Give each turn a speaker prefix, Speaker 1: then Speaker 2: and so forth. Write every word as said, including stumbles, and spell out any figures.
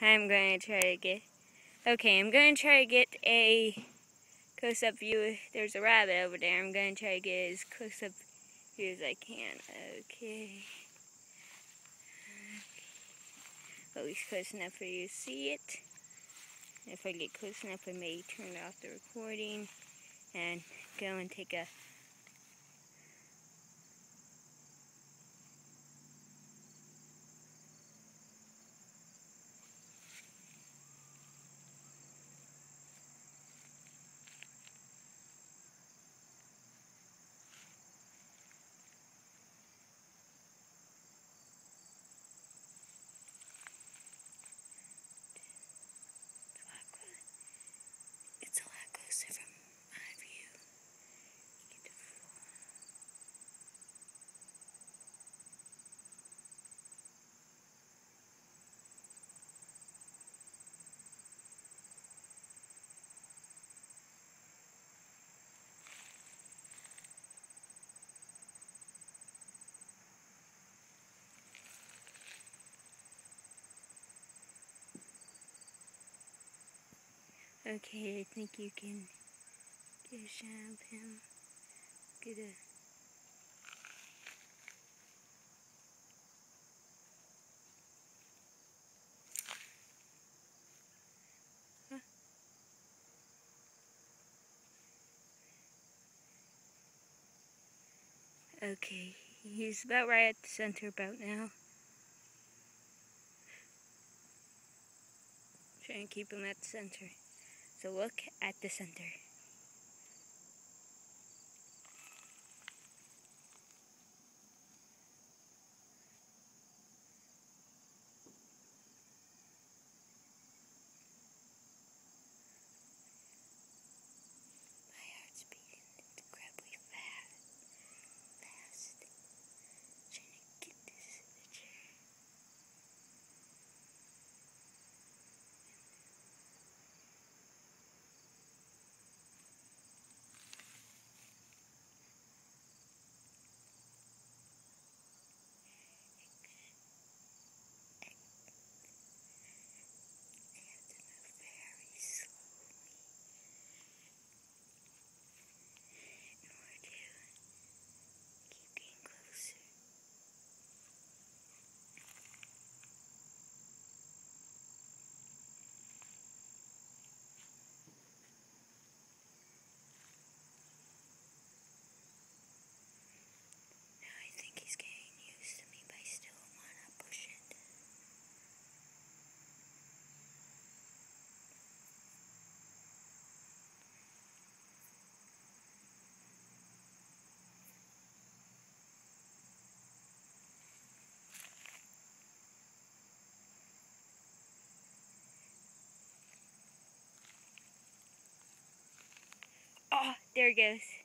Speaker 1: I'm going to try to get... Okay, I'm going to try to get a close-up view. There's a rabbit over there. I'm going to try to get as close-up view as I can. Okay. At least close enough for you to see it. If I get close enough, I may turn off the recording and go and take a... It's a lot closer from my view. Get the full... Okay, I think you can get a shot of him. Get a... Huh? Okay, he's about right at the center about now. Trying to keep him at the center. So look at the center. My heart's beating incredibly fast. Fast. Trying to get this picture. Oh, there it goes.